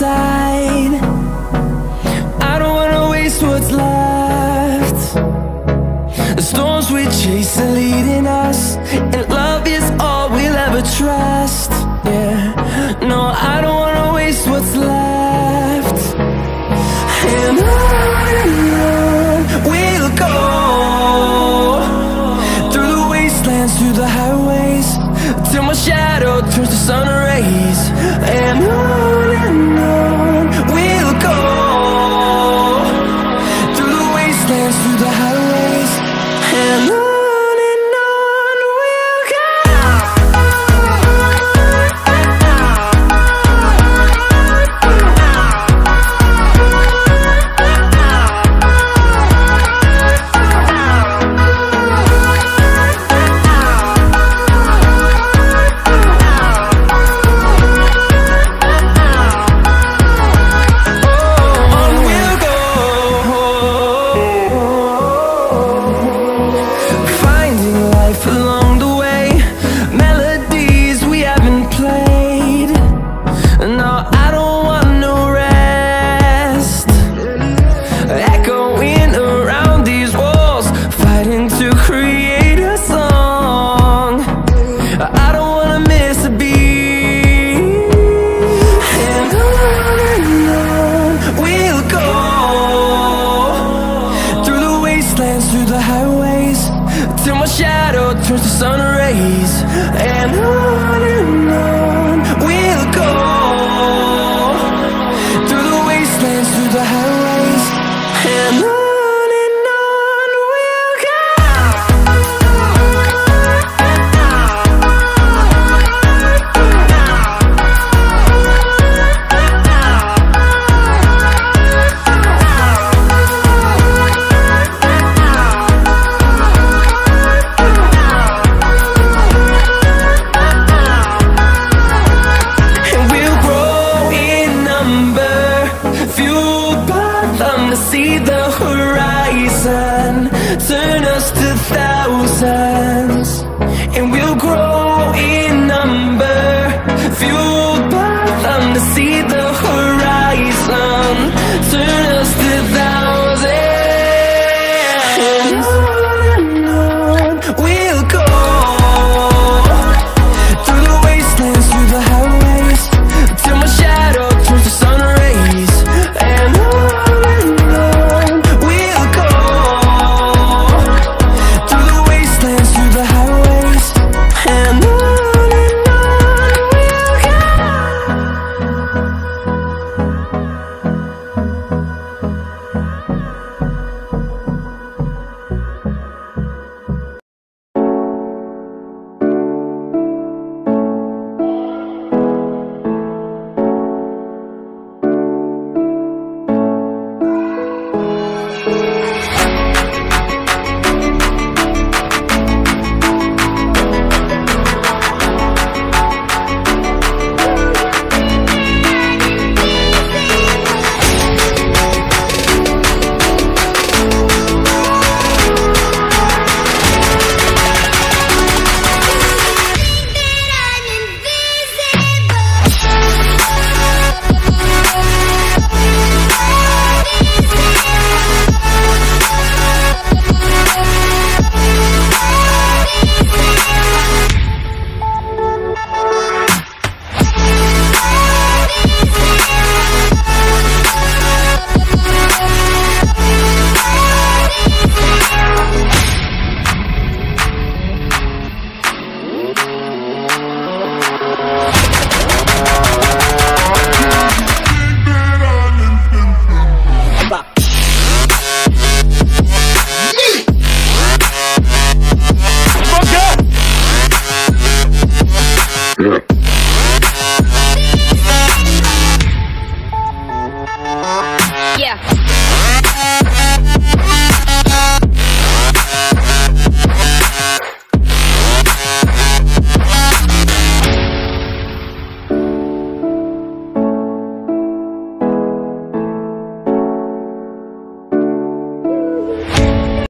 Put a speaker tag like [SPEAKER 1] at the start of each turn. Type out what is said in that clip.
[SPEAKER 1] inside. I don't wanna waste what's left. The storms we chase are leading us, and love is all we'll ever trust. Yeah, no, I don't wanna waste what's left. And on we'll go, through the wastelands, through the highways, till my shadow turns to sun rays. And on we'll go, through the wastelands, through the highways, and on we'll go. Along the way, melodies we haven't played. No, I don't want no rest. Echoing around these walls, fighting to create a song. I don't wanna miss a beat. And on we'll go, through the wastelands, through the highways, till my shadow turns to sun rays. And on